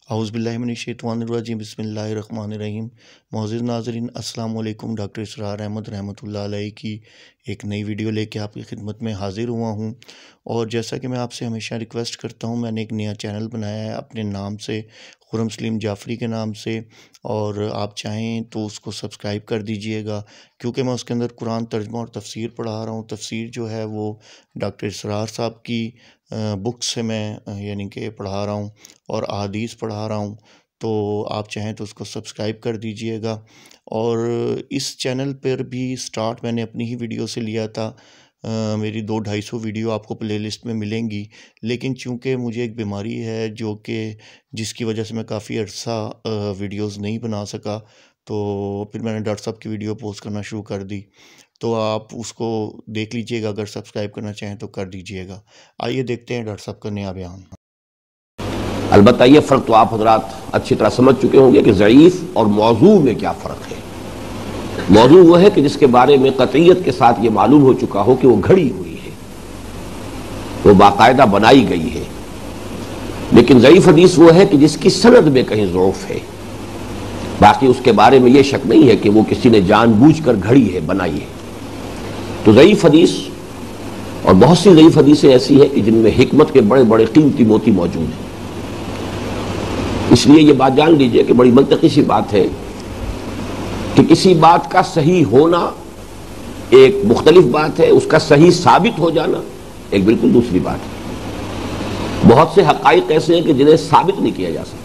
اعوذ باللہ من الشیطان الرجیم بسم اللہ الرحمن الرحیم۔ معزز ناظرین السلام علیکم، ڈاکٹر اسرار احمد رحمۃ اللہ علیہ کی ایک نئی ویڈیو لے کے آپ کی خدمت میں حاضر ہوا ہوں۔ اور جیسا کہ میں آپ سے ہمیشہ ریکویسٹ کرتا ہوں، میں نے ایک نیا چینل بنایا ہے اپنے نام سے، خرم سلیم جعفری کے نام سے، اور آپ چاہیں تو اس کو سبسکرائب کر دیجئے گا، کیونکہ میں اس کے اندر قرآن ترجمہ اور تفسیر پڑھا رہا ہوں۔ تفسیر جو ہے وہ ڈاکٹر اسرار صاحب کی بک سے میں یعنی کہ پڑھا رہا ہوں، اور احادیث پڑھا رہا ہوں، تو آپ چاہیں تو اس کو سبسکرائب کر دیجئے گا۔ اور اس چینل پر بھی سٹارٹ میں نے اپنی ہی ویڈیو سے لیا تھا، میری 200-250 ویڈیو آپ کو پلے لسٹ میں ملیں گی، لیکن چونکہ مجھے ایک بیماری ہے جس کی وجہ سے میں کافی عرصہ ویڈیوز نہیں بنا سکا، تو پھر میں نے ڈاکٹر صاحب کی ویڈیو پوسٹ کرنا شروع کر دی، تو آپ اس کو دیکھ لیجئے گا، اگر سبسکرائب کرنا چاہیں تو کر دیجئے گا۔ آئیے دیکھتے ہیں ڈاکٹر صاحب کا نیا بیان۔ البتہ یہ فرق تو آپ حضرات اچھی طرح سمجھ چکے ہوں گے کہ ضعیف اور موضوع میں کیا فرق ہے۔ موضوع وہ ہے کہ جس کے بارے میں قطعیت کے ساتھ یہ معلوم ہو چکا ہو کہ وہ گھڑی ہوئی ہے، وہ باقاعدہ بنائی گئی ہے۔ لیکن ضعیف حدیث وہ ہے کہ جس کی سند میں کہیں ضعف ہے، باقی اس کے بارے میں یہ شک نہیں ہے کہ وہ کسی نے جان بوجھ کر گھڑی ہے، بنائی ہے۔ تو ضعیف حدیث اور بہت سی ضعیف حدیثیں ایسی ہیں کہ جن میں حکمت کے بڑے بڑے قیمتی موتی موجود ہیں۔ اس لیے یہ بات جان لیجئے کہ بڑی منطقی سی بات ہے کہ کسی بات کا صحیح ہونا ایک مختلف بات ہے، اس کا صحیح ثابت ہو جانا ایک بالکل دوسری بات ہے۔ بہت سے حقائق ایسے ہیں کہ جنہیں ثابت نہیں کیا جا سکتا۔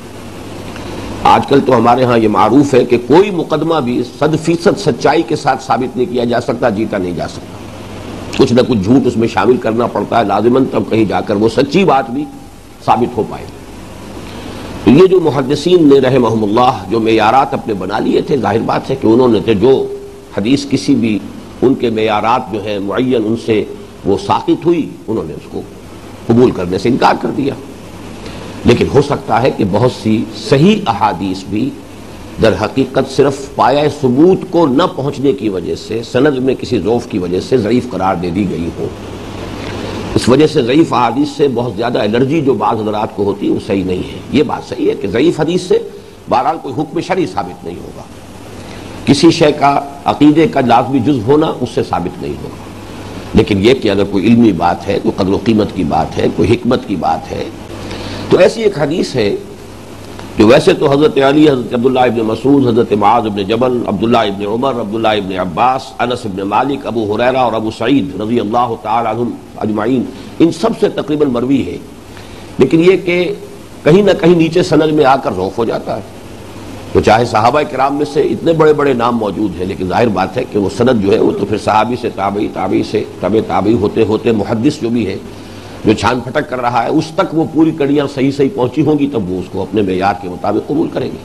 آج کل تو ہمارے ہاں یہ معروف ہے کہ کوئی مقدمہ بھی 100% سچائی کے ساتھ ثابت نہیں کیا جا سکتا، جیتا نہیں جا سکتا، کچھ نہ کچھ جھوٹ اس میں شامل کرنا پڑتا ہے لازماً، تب کہیں جا کر وہ سچی بات بھی ثابت ہو پائے۔ تو یہ جو محدثین نے رحمہم اللہ جو معیارات اپنے بنا لیے تھے، ظاہر بات ہے کہ انہوں نے جو حدیث کسی بھی ان کے معیارات جو ہیں معین ان سے وہ ساقط ہوئی، انہوں نے اس کو قبول کرنے سے انکار کر دیا۔ لیکن ہو سکتا ہے کہ بہت سی صحیح احادیث بھی در حقیقت صرف پایہ ثبوت کو نہ پہنچنے کی وجہ سے، سند میں کسی ضعف کی وجہ سے ضعیف قرار دے دی گئی ہو۔ اس وجہ سے ضعیف احادیث سے بہت زیادہ الرجی جو بعض حضرات کو ہوتی ہے وہ صحیح نہیں ہے۔ یہ بات صحیح ہے کہ ضعیف حدیث سے بہرحال کوئی حکم شرعی ثابت نہیں ہوگا، کسی شے کا عقیدے کا لازمی جزء ہونا اس سے ثابت نہیں ہوگا۔ لیکن یہ کہ اگر کوئی علمی بات ہے، کوئی قدر و قیمت کی بات ہے، کوئی حکمت کی بات ہے، تو ایسی ایک حدیث ہے جو ویسے تو حضرت علی، حضرت عبداللہ ابن مسعود، حضرت معاذ ابن جبل، عبداللہ ابن عمر، عبداللہ ابن عباس، انس ابن مالک، ابو ہریرہ اور ابو سعید رضی اللہ تعالی عنہم اجمعین، ان سب سے تقریباً مروی ہے۔ لیکن یہ کہ کہیں نہ کہیں نیچے سند میں آ کر ضعف ہو جاتا ہے، تو چاہے صحابہ کرام میں سے اتنے بڑے بڑے نام موجود ہیں، لیکن ظاہر بات ہے کہ وہ سند جو ہے وہ تو پھر صحابی سے تابعی، تابعی سے تابعی ہوتے ہوتے محدث جو بھی ہے، جو چھان پھٹک کر رہا ہے، اس تک وہ پوری کڑیاں صحیح پہنچی ہوں گی، تب وہ اس کو اپنے معیار کے مطابق قبول کریں گے۔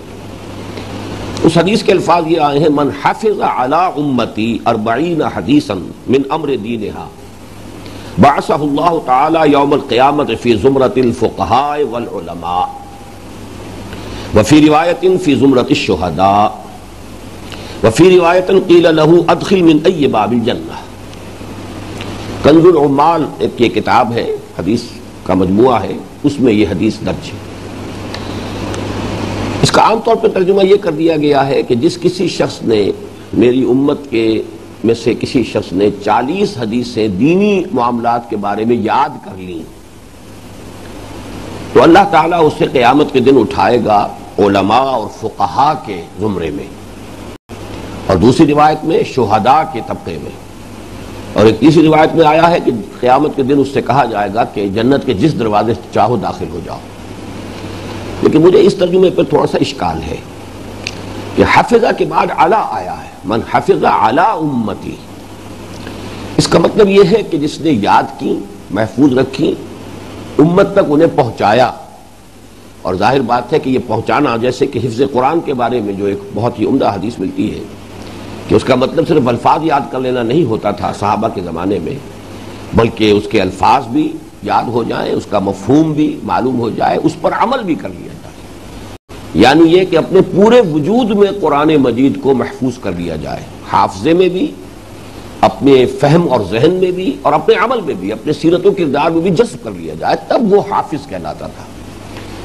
اس حدیث کے الفاظ یہ آئے ہیں: من حفظ علی امتی 40 حدیثا من امر دینہا بعثہ اللہ تعالی یوم القیامت فی زمرۃ الفقہاء والعلماء وفی روایت فی زمرۃ الشہداء وفی روایت قیل له ادخل من ای باب الجنہ۔ کنز العمال ایک یہ کتاب ہے، حدیث کا مجموعہ ہے، اس میں یہ حدیث درج ہے۔ اس کا عام طور پر ترجمہ یہ کر دیا گیا ہے کہ جس کسی شخص نے، میری امت کے میں سے کسی شخص نے 40 حدیثیں دینی معاملات کے بارے میں یاد کر لیں، تو اللہ تعالیٰ اسے قیامت کے دن اٹھائے گا علماء اور فقہاء کے زمرے میں، اور دوسری روایت میں شہداء کے طبقے میں، اور ایک تیسری روایت میں آیا ہے کہ قیامت کے دن اس سے کہا جائے گا کہ جنت کے جس دروازے سے چاہو داخل ہو جاؤ۔ لیکن مجھے اس ترجمے پہ تھوڑا سا اشکال ہے کہ حفظہ کے بعد علی آیا ہے، من حفظ علی امتی، اس کا مطلب یہ ہے کہ جس نے یاد کی، محفوظ رکھی، امت تک انہیں پہنچایا۔ اور ظاہر بات ہے کہ یہ پہنچانا، جیسے کہ حفظ قرآن کے بارے میں جو ایک بہت ہی عمدہ حدیث ملتی ہے کہ اس کا مطلب صرف الفاظ یاد کر لینا نہیں ہوتا تھا صحابہ کے زمانے میں، بلکہ اس کے الفاظ بھی یاد ہو جائیں، اس کا مفہوم بھی معلوم ہو جائے، اس پر عمل بھی کر لیا جائے، یعنی یہ کہ اپنے پورے وجود میں قرآن مجید کو محفوظ کر لیا جائے، حافظے میں بھی، اپنے فہم اور ذہن میں بھی، اور اپنے عمل میں بھی، اپنے سیرت و کردار میں بھی جذب کر لیا جائے، تب وہ حافظ کہلاتا تھا۔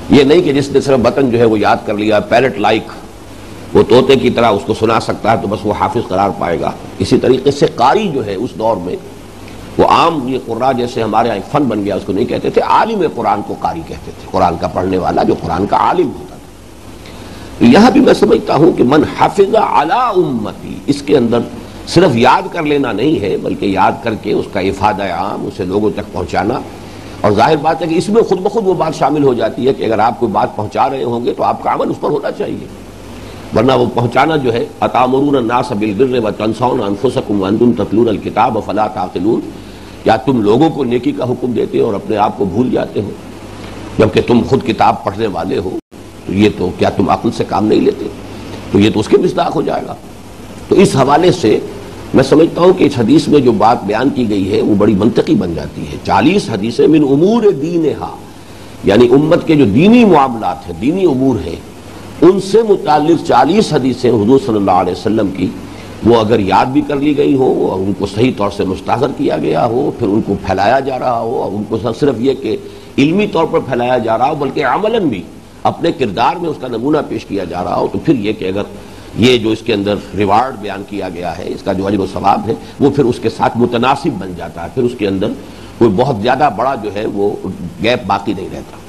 یہ نہیں کہ جس نے صرف بطن جو ہے وہ یاد کر لیا، پیرٹ لائک وہ طوطے کی طرح اس کو سنا سکتا ہے تو بس وہ حافظ قرار پائے گا۔ اسی طریقے سے قاری جو ہے اس دور میں وہ عام یہ قراء جیسے ہمارے یہاں فن بن گیا اس کو نہیں کہتے تھے، عالم قرآن کو قاری کہتے تھے، قرآن کا پڑھنے والا جو قرآن کا عالم ہوتا تھا۔ یہاں بھی میں سمجھتا ہوں کہ من حفظ علی امتی، اس کے اندر صرف یاد کر لینا نہیں ہے بلکہ یاد کر کے اس کا افادہ عام، اسے لوگوں تک پہنچانا۔ اور ظاہر بات ہے کہ اس میں خود بخود وہ بات شامل ہو جاتی ہے کہ اگر آپ کوئی بات پہنچا رہے ہوں گے تو آپ کا عمل اس پر ہونا چاہیے، ورنہ وہ پہنچانا جو ہے اتامرون الناس بالبر وتنسون انفسکم وانتم تتلون الکتاب فلا تعقلون، کیا تم لوگوں کو نیکی کا حکم دیتے ہو اور اپنے آپ کو بھول جاتے ہو جبکہ تم خود کتاب پڑھنے والے ہو؟ تو یہ تو کیا تم عقل سے کام نہیں لیتے؟ تو یہ تو اس کے مصداق ہو جائے گا۔ تو اس حوالے سے میں سمجھتا ہوں کہ اس حدیث میں جو بات بیان کی گئی ہے وہ بڑی منطقی بن جاتی ہے۔ 40 حدیثیں من امور دینہا، یعنی امت کے جو دینی معاملات ہیں، دینی امور ہیں، ان سے متعلق 40 حدیثیں حضور صلی اللہ علیہ وسلم کی وہ اگر یاد بھی کر لی گئی ہوں اور ان کو صحیح طور سے مستحضر کیا گیا ہو، پھر ان کو پھیلایا جا رہا ہو، اور ان کو صرف یہ کہ علمی طور پر پھیلایا جا رہا ہو بلکہ عملاً بھی اپنے کردار میں اس کا نمونہ پیش کیا جا رہا ہو، تو پھر یہ کہ اگر یہ جو اس کے اندر ریوارڈ بیان کیا گیا ہے، اس کا جو اجر و ثواب ہے، وہ پھر اس کے ساتھ متناسب بن جاتا ہے، پھر اس کے اندر کوئی بہت زیادہ بڑا جو ہے وہ گیپ باقی نہیں رہتا۔